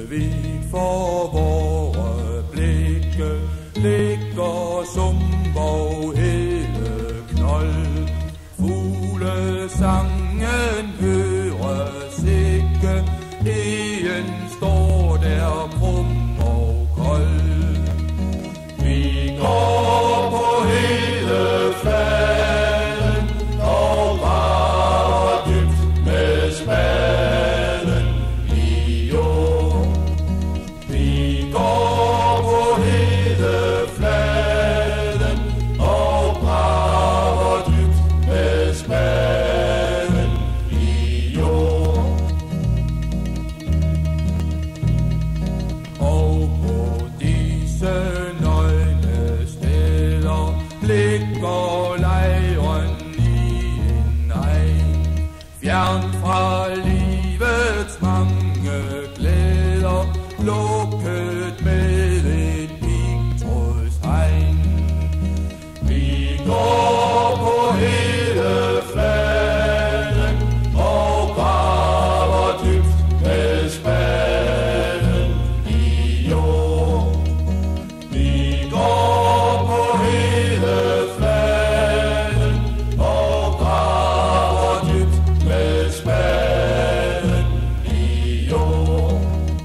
Vig for vore blikke ligger Sumborg hele knold. Fuglesangen høres ikke, en står der krum og kold. Vi går på hele fladen og graver dybt med spaden i jord. Vi går på hele fladen og graver dybt med spaden i jord. Og på disse nøgne steder ligger lejren i en egen, fjern fra livets mange glæder, lukket med et pigtrådshegn. Vi går på hele fladen og graver dybt med spaden i jord. Vi går på hele fladen og graver dybt med spaden i jord.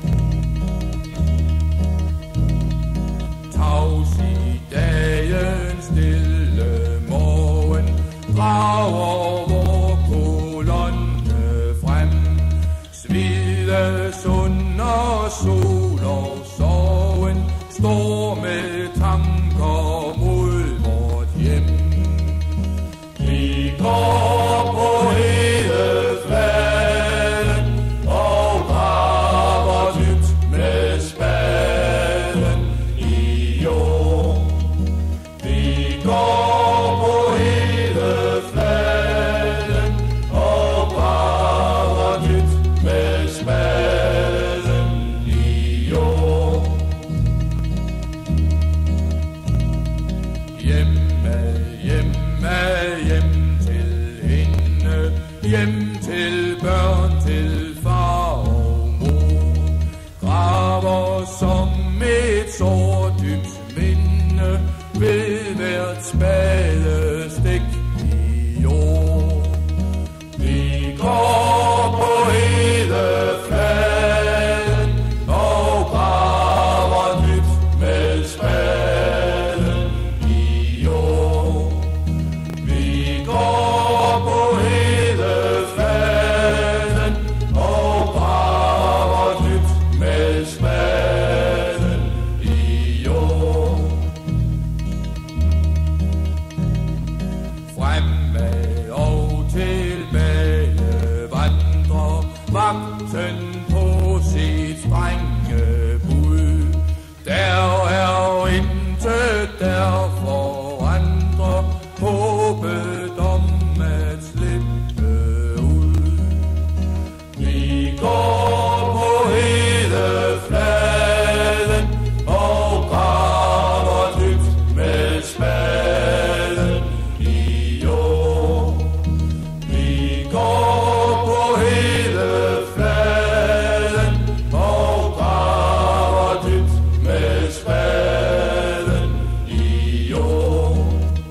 Tavs i dagen stille morgen drager vor kolonne frem. Svide sunder sol og sorgen står med tanker mod vort hjem. Vi går på hele fladen og graver dybt med spaden i jord. Vi går på hele fladen og graver dybt med spaden i jord. Hjem til hende, hjem til børn, til far og mor. Graver som et så dybt minde ved hvert spadestik i jord. Vi går på hele fladen og graver dybt med spaden i jord. Vi går på hele fladen og graver dybt med spaden i jord. Fremad og tilbage vandrer vagten på sit strenge bud. Der er intet der forandrer håbet om at slippe ud. Vi går på hele fladen og graver dybt med spaden i jord. Vi går på hele fladen og graver dybt med spaden i jord.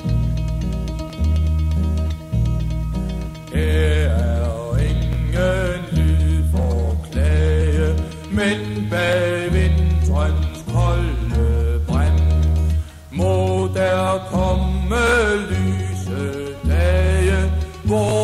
Her er ingen lyd for klage, men bag vintrens kolde brand må der komme lyse dage, hvor